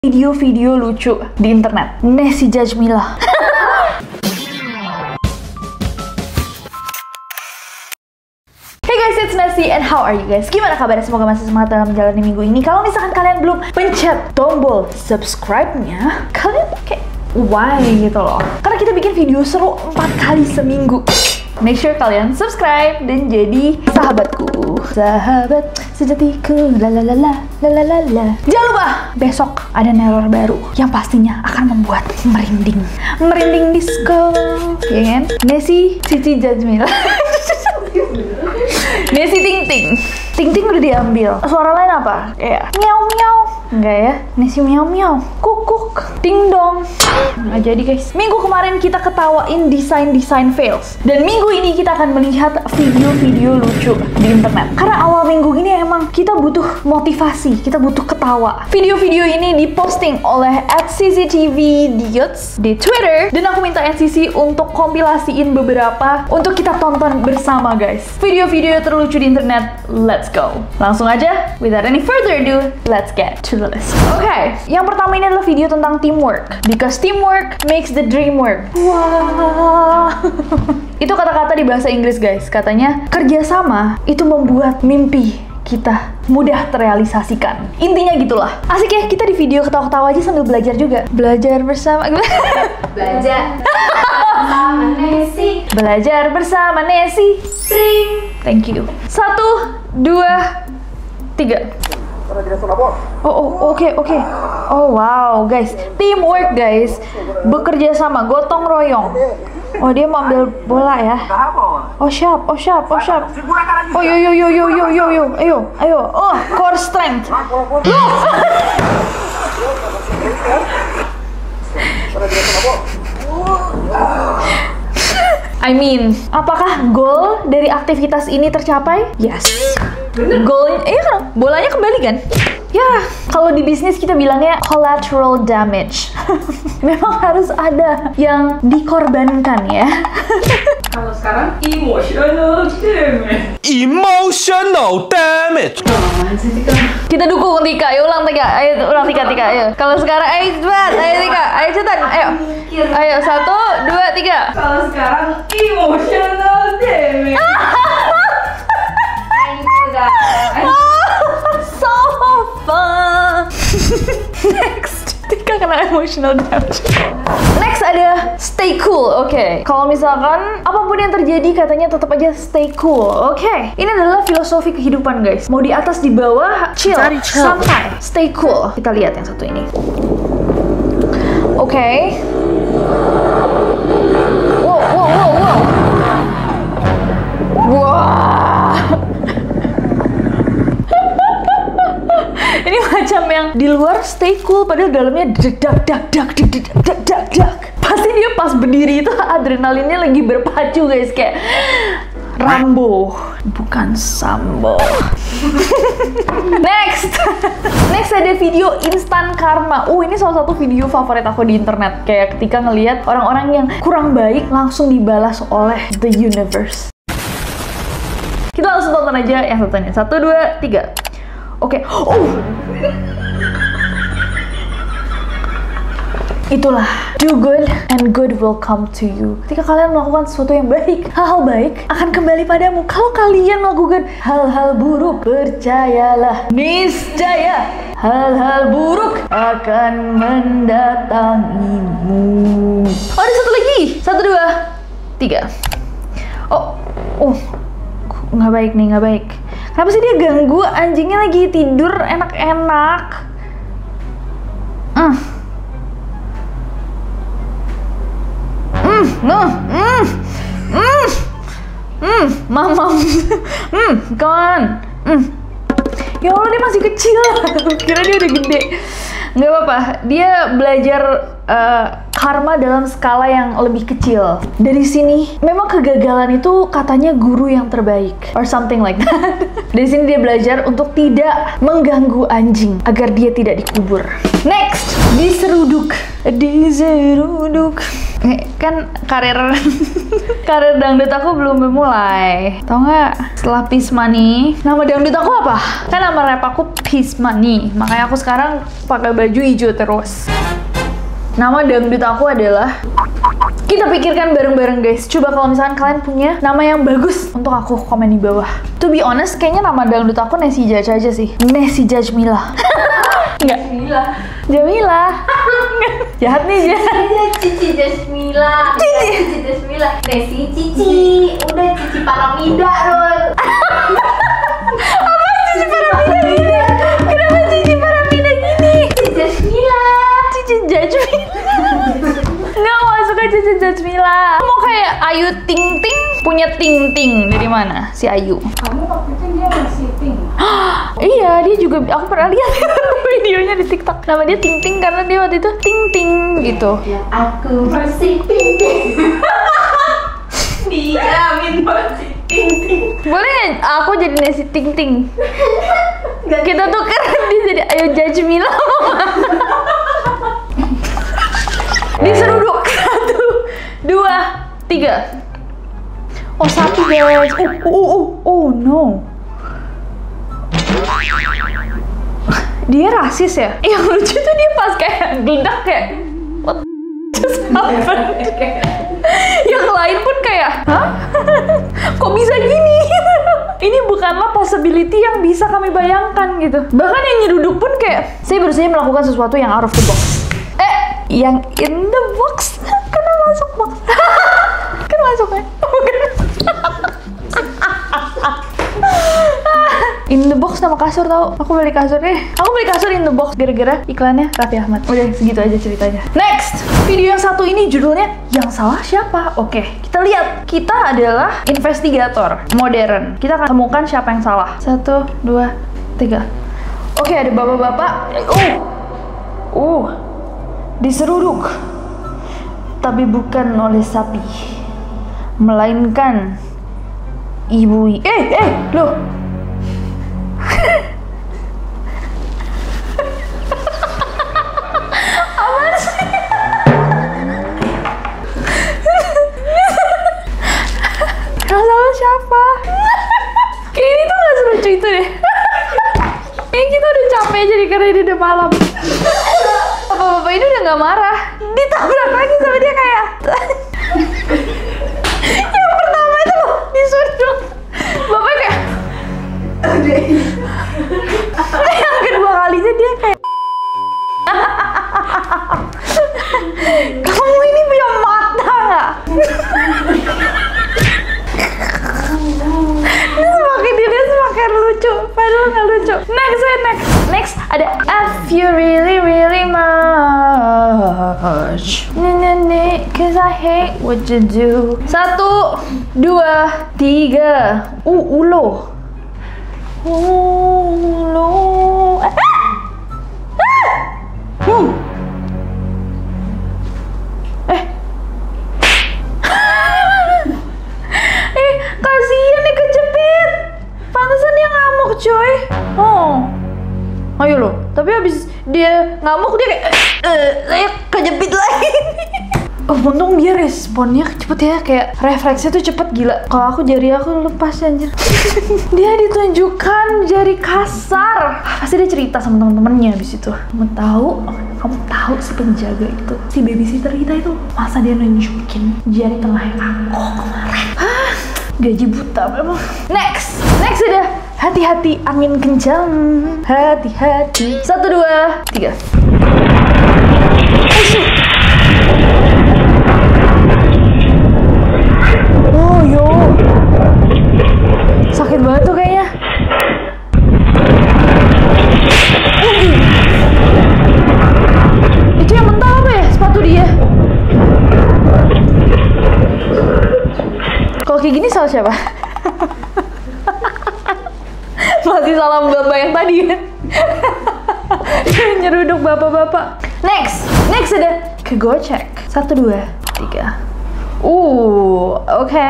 video-video lucu di internet. Nessie Jajmila. Hey guys, it's Nessie and how are you guys? Gimana kabarnya? Semoga masih semangat dalam menjalani minggu ini. Kalau misalkan kalian belum pencet tombol subscribe-nya, kalian kayak why gitu loh. Karena kita bikin video seru 4 kali seminggu. Make sure kalian subscribe dan jadi sahabatku, sahabat sejatiku, lalalala, lalalala. Jangan lupa, besok ada neror baru yang pastinya akan membuat merinding. Merinding disco, ya kan? Nessie Cici Jajmila. Nessie Ting Ting. Ting Ting udah diambil. Suara lain apa? Kayak miau miau. Enggak ya? Nessie miau miau. Kuk kuk. Ding dong. Nggak jadi guys. Minggu kemarin kita ketawain desain fails. Dan minggu ini kita akan melihat video-video lucu di internet. Karena awal minggu ini emang kita butuh motivasi. Kita butuh ketawa. Video-video ini diposting oleh @CCTV-Diots di Twitter. Dan aku minta NCC untuk kompilasiin beberapa untuk kita tonton bersama guys. Video-video terlucu di internet. Let's go. Langsung aja, without any further ado, let's get to the list. Oke, yang pertama ini adalah video tentang teamwork. Because teamwork makes the dream work. Wah. Itu kata-kata di bahasa Inggris guys. Katanya, kerjasama itu membuat mimpi kita mudah terrealisasikan. Intinya gitulah. Asik ya, kita di video ketawa-ketawa aja sambil belajar juga. Belajar bersama. Belajar bersama Nessie. Belajar bersama Nessie. Ring. Thank you. 1, 2, 3. Oke. Oh wow guys, teamwork guys, bekerja sama, gotong royong. Oh dia mau ambil bola ya. Oh siap. Oh yo, ayo. Oh core strength. I mean, apakah goal dari aktivitas ini tercapai? Yes. Goal, kan, bolanya kembali kan? Ya, kalau di bisnis kita bilangnya collateral damage. Memang harus ada yang dikorbankan ya. Kalau sekarang emotional damage. Emotional damage. Kita dukung Tika, ayo ulang Tika, ayo. Kalau sekarang, ayo cepat, ayo Tika, ayo cepat, ayo. Ayo 1, 2, 3. Kalau sekarang emotional damage. So fun. Next, Tika kena emotional damage. Next ada stay cool. Oke. Kalau misalkan apapun yang terjadi katanya tetap aja stay cool. Oke. Ini adalah filosofi kehidupan guys. Mau di atas di bawah, chill, santai, stay cool. Kita lihat yang satu ini. Oke. Wow. Ini macam yang di luar stay cool padahal dalamnya dak. Pasti dia pas berdiri itu adrenalinnya lagi berpacu guys, kayak Rambo bukan Sambo. Next ada video instan karma. Ini salah satu video favorit aku di internet. Kayak ketika ngelihat orang-orang yang kurang baik langsung dibalas oleh the universe. Kita langsung tonton aja yang satunya. 1, 2, 3. Oke. Itulah, do good and good will come to you. Ketika kalian melakukan sesuatu yang baik, hal-hal baik akan kembali padamu. Kalau kalian melakukan hal-hal buruk, percayalah, niscaya hal-hal buruk akan mendatangimu. Oh, ada satu lagi. 1, 2, 3. Nggak baik nih, nggak baik. Kenapa sih dia ganggu? Anjingnya lagi tidur enak-enak. Mamam. Come on. Ya Allah, dia masih kecil. Kira dia udah gede. Nggak apa-apa. Dia belajar karma dalam skala yang lebih kecil. Dari sini, memang kegagalan itu katanya guru yang terbaik, or something like that. Dari sini dia belajar untuk tidak mengganggu anjing agar dia tidak dikubur. Next, diseruduk. Kan karir dangdut aku belum memulai. Tau nggak? Setelah Peace Money, nama dangdut aku apa? Kan nama rap aku Peace Money. Makanya aku sekarang pakai baju hijau terus. Nama dangdut aku adalah, kita pikirkan bareng-bareng guys. Coba kalau misalkan kalian punya nama yang bagus untuk aku, komen di bawah. To be honest, kayaknya nama dangdut aku Nessie Judge aja sih. Nessie Judge Mila. Enggak. Jamila. Jahat nih, jahat. Cici Jasmila. Cici Jasmila. Nessie Cici. Udah Cici Paramida, Rol. Apa Cici Paramida gini? Kenapa Cici Paramida gini? Cici Jasmila. Cici Judge Mila. Nggak mau suka Cici Judge Mila. Mau kayak Ayu Ting Ting. Punya Ting Ting dari mana? Si Ayu. Kamu waktu itu dia masih ting. Iya, dia juga, aku pernah lihat videonya di TikTok. Nama dia Ting Ting karena dia waktu itu Ting Ting gitu. Ya aku masih ting ting. Dijamin masih ting ting. Boleh nggak aku jadi Nessie Ting Ting? Kita tuh keren, dia jadi Ayu Judge Mila. Diseruduk 1, 2, 3. Oh, sapi guys. Oh no. Dia rasis ya? Yang lucu tuh dia pas kayak geledak kayak what just happened? Yang lain pun kayak, hah? Kok bisa gini? Ini bukanlah possibility yang bisa kami bayangkan gitu. Bahkan yang nyeruduk pun kayak, saya baru saja melakukan sesuatu yang out of the box. Yang in the box? Kena masuk box? Kan masuk ya? In the box nama kasur tau. Aku beli kasur deh. Aku beli kasur in the box gara-gara iklannya Raffi Ahmad. Udah segitu aja ceritanya. Next, video yang satu ini judulnya Yang Salah Siapa? Oke, kita lihat. Kita adalah investigator modern. Kita akan temukan siapa yang salah. 1, 2, 3. Oke, ada bapak-bapak. Diseruduk. Tapi bukan oleh sapi, melainkan ibu. Loh. Apaan sih? Yang salah siapa? Kayak ini tuh gak selucu itu deh. Kayaknya kita udah capek jadi karena ini udah malam. Bapak-bapak ini udah gak marah. Ditabrak lagi sama dia kayak yang pertama itu loh, diseruduk. Bapaknya kayak yang kedua kalinya dia kayak kamu ini punya mata gak? Ini semakin dilihat semakin lucu, padahal gak lucu. Next ada if you really much, cause I hate what you do. 1, 2, 3. Ulo. Kasihan nih kejepit. Pantesan dia ngamuk coy. Ayo loh. Tapi habis dia ngamuk dia kayak kejepit lagi. Untung dia responnya cepet ya, kayak refleksnya tuh cepet gila. Kalau aku jari aku lepas anjir. Dia ditunjukkan jari kasar. Pasti dia cerita sama temen-temennya habis itu. Kamu tahu si penjaga itu, si babysitter kita itu, masa dia nunjukin jari tengahnya aku kemarin. Gaji buta memang. Next ada hati-hati angin kencang. Hati-hati. 1, 2, 3. Yo, sakit banget tuh kayaknya. Itu yang mentah apa ya? Sepatu dia. Kalau kayak gini salah siapa? Masih salah bapak yang tadi kan? Nyeruduk bapak-bapak. Next ada kegocek. 1, 2, 3. Oke.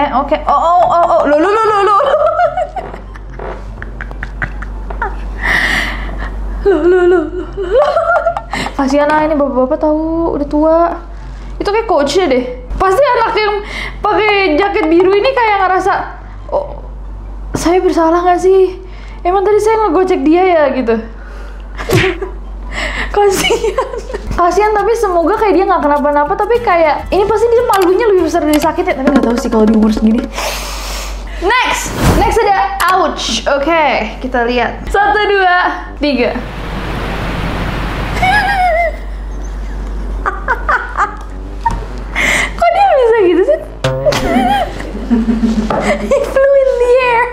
Lo. Kasihan ini bapak-bapak tahu udah tua. Itu kayak coachnya deh. Pasti anak yang pakai jaket biru ini kayak ngerasa, oh, saya bersalah nggak sih? Emang tadi saya ngegocek dia ya gitu. Kasian tapi semoga kayak dia nggak kenapa-napa, tapi kayak ini pasti dia malunya lebih besar dari sakitnya, tapi nggak tahu sih kalau di umur segini. Next ada ouch. Oke, kita lihat 1, 2, 3. Kok dia bisa gitu sih? He flew in the air.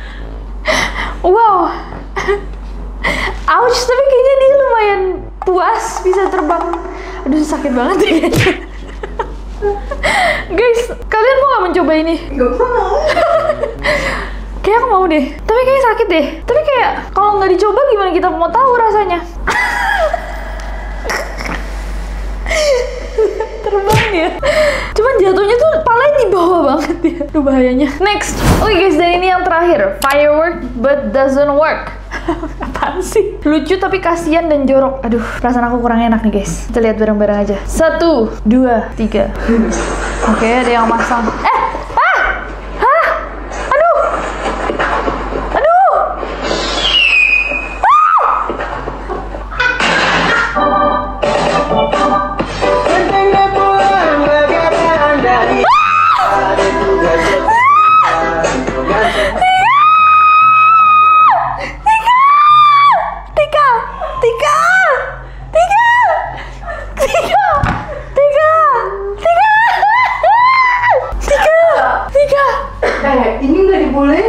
Wow. Ouch, tapi kayaknya dia lumayan puas bisa terbang. Aduh, sakit banget ya. Guys, kalian mau gak mencoba ini? Gak mau. Kayak aku mau deh, tapi kayak sakit deh. Tapi kayak kalau nggak dicoba gimana kita mau tahu rasanya? Terbang ya. Cuman jatuhnya tuh palanya di bawah banget ya. Aduh, bahayanya. Next. Oke guys, dan ini yang terakhir. Firework but doesn't work. Apaan sih? Lucu tapi kasihan dan jorok. Aduh, perasaan aku kurang enak nih guys. Kita lihat bareng-bareng aja. 1, 2, 3. Oke, ada yang masang. Ini nggak dibolehin.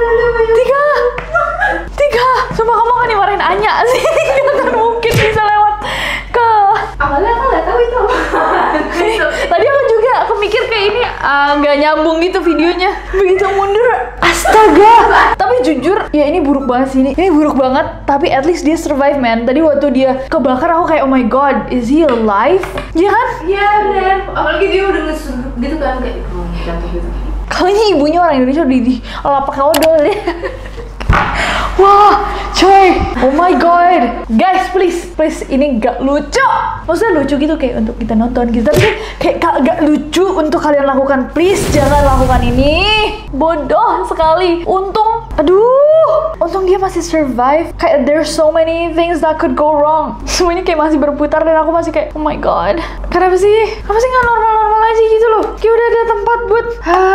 3. Sumpah kamu kan dimarahin Anya sih. Gak mungkin bisa lewat ke. Awalnya aku nggak tahu itu. Tadi aku juga mikir kayak ini nggak nyambung gitu videonya. Begitu mundur, astaga. Tapi jujur, ya ini buruk banget sih ini. Ini buruk banget. Tapi at least dia survive man. Tadi waktu dia kebakar aku kayak oh my god, is he alive? Iya kan? Iya benar. Apalagi dia udah ngesuduk gitu kan kayak jatuh gitu. Kalau ini ibunya orang Indonesia di pakai odol deh. Wah, coy, oh my god, guys, please, ini gak lucu. Maksudnya lucu gitu kayak untuk kita nonton gitu, tapi kayak gak lucu untuk kalian lakukan. Please jangan lakukan ini, bodoh sekali. Untung dia masih survive. Kayak there's so many things that could go wrong. Semua ini kayak masih berputar dan aku masih kayak oh my god, kenapa sih nggak normal aja gitu loh? Kayak udah ada tempat buat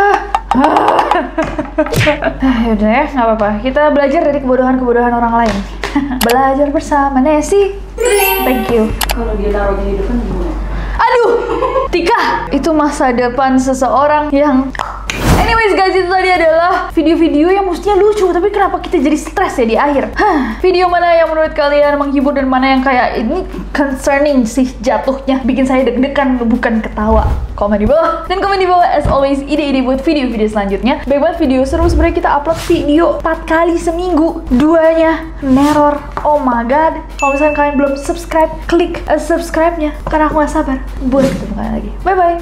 yaudah ya, nggak apa-apa. Kita belajar dari kebodohan orang lain. Belajar bersama Nessie. Thank you. Kalau dia taruhnya di depan gimana? Aduh, Tika, itu masa depan seseorang yang. Anyways guys, itu tadi adalah video-video yang mestinya lucu, tapi kenapa kita jadi stres ya di akhir? Video mana yang menurut kalian menghibur dan mana yang kayak ini concerning sih jatuhnya, bikin saya deg-degan bukan ketawa? Komen di bawah. Dan komen di bawah as always ide-ide buat video-video selanjutnya. Baik banget video seru, sebenarnya kita upload video 4 kali seminggu. 2-nya neror. Oh my god. Kalau misalnya kalian belum subscribe, klik subscribe-nya karena aku gak sabar buat ketemu kalian lagi. Bye-bye.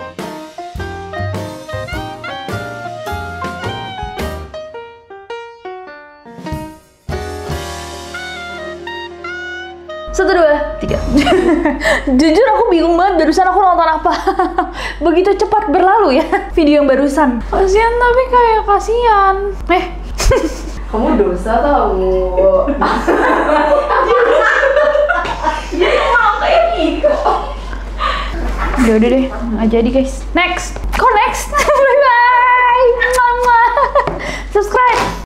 Satu, 2, 3. Jujur aku bingung banget barusan aku nonton apa. Begitu cepat berlalu ya video yang barusan. Kasian tapi kayak kasian. Kamu dosa tau. Jadi mau kayak gitu. Udah deh, nggak jadi guys. Next. Kok